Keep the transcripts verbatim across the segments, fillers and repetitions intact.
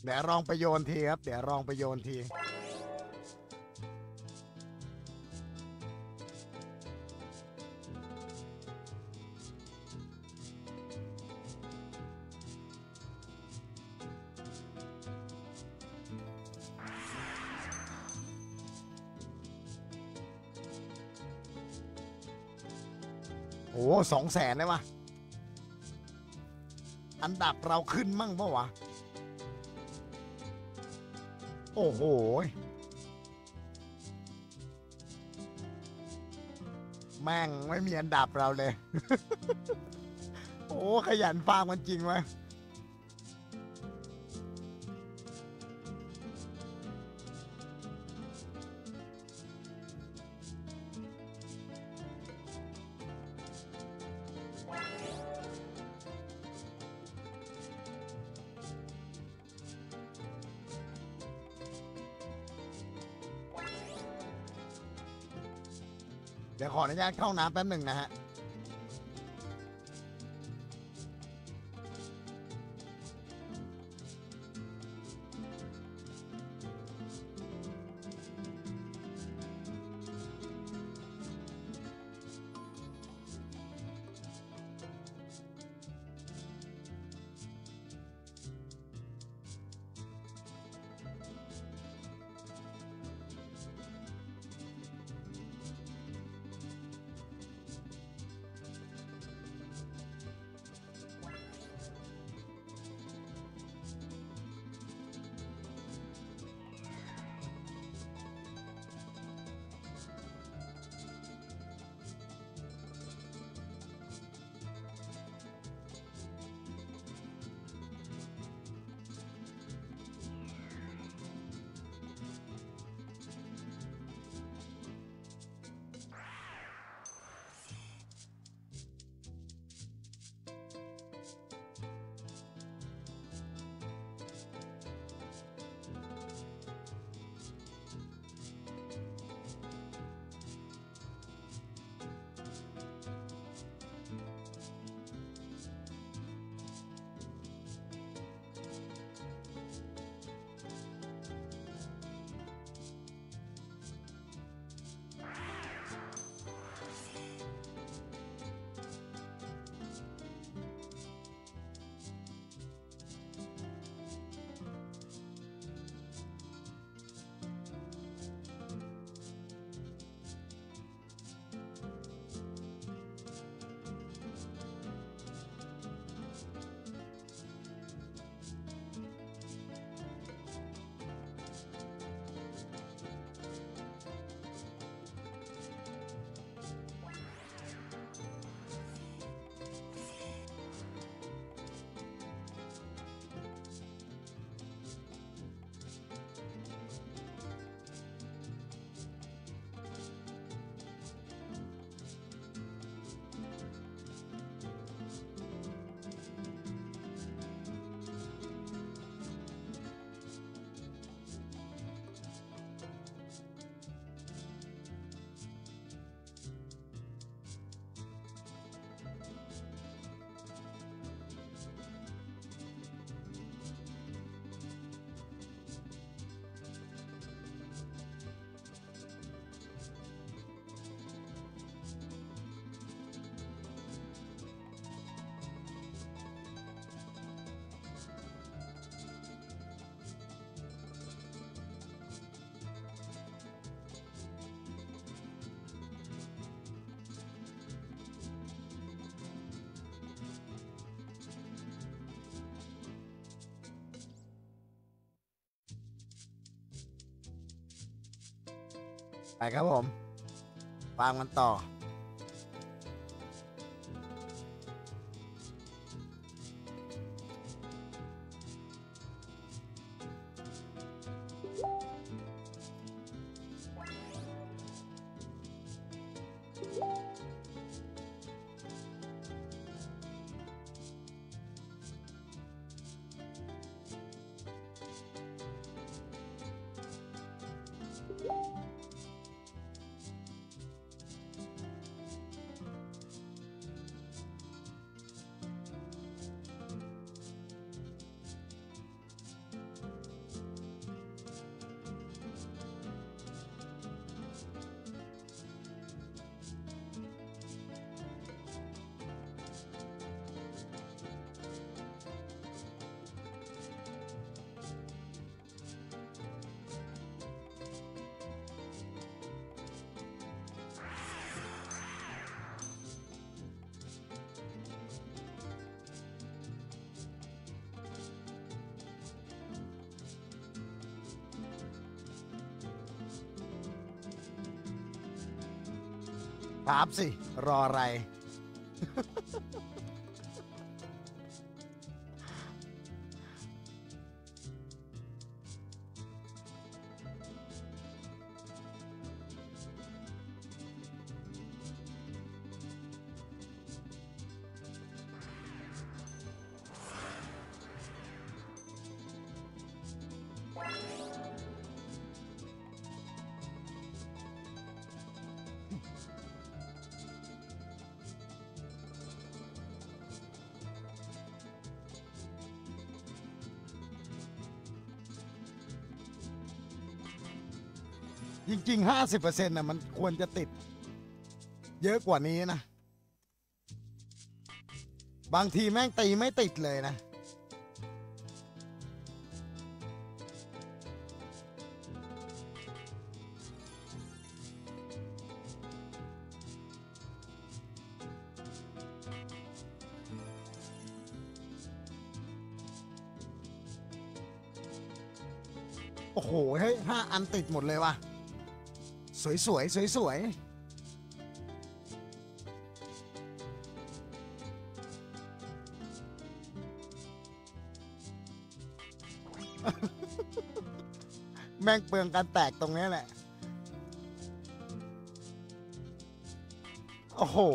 เดี๋ยวลองไปโยนทีครับเดี๋ยวลองไปโยนทีโอ้สองแสนเลยวะอันดับเราขึ้นมั่งปะวะโอ้โหแม่งไม่มีอันดับเราเลย โอ้ขยันฟาร์มกันจริงไหมเดี๋ยวขออนุญาตเข้าน้ำแป๊บหนึ่งนะฮะไปครับผมฟาร์มกันต่อครับสิ รออะไร จริงๆ ห้าสิบเปอร์เซ็นต์น่ะมันควรจะติด เยอะกว่านี้นะ บางทีแม่งตีไม่ติดเลยนะ โอ้โห เฮ้ยห้าอันติดหมดเลยว่ะ สวยสวยสวยสวยๆ แม่งเปลืองการแตกตรงนี้แหละ โอ้โห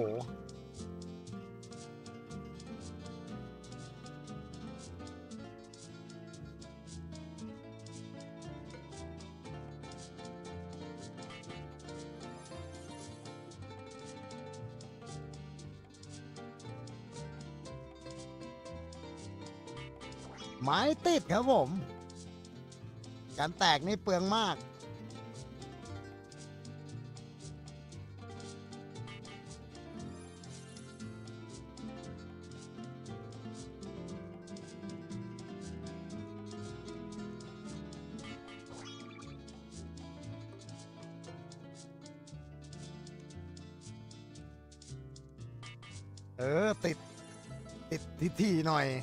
ไม้ติดครับผม การแตกนี่เปลืองมาก เออ ติด ติดทีทีหน่อย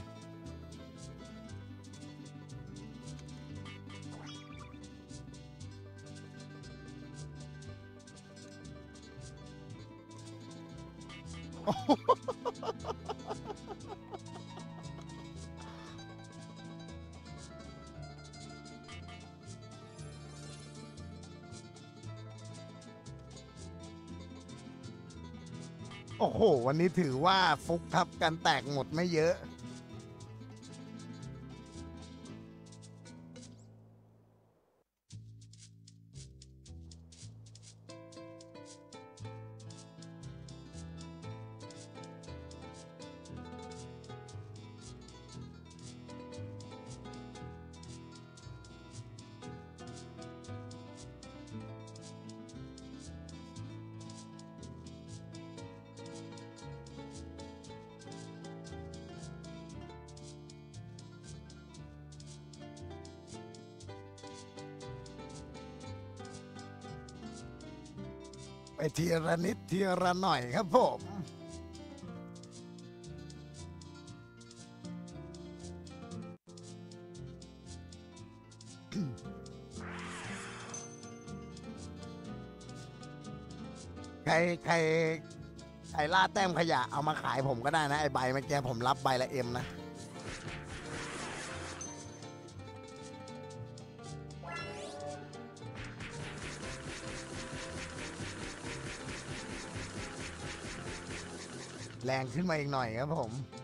โอ้โห วันนี้ถือว่าฟุกครับการแตกหมดไม่เยอะ ไปทีละนิดทีละหน่อยครับผม ใครใครใครล่าแต้มขยะเอามาขายผมก็ได้นะ ไอใบเมื่อกี้ผมรับใบละเอ็มนะ แรงขึ้นมาอีกหน่อยครับผม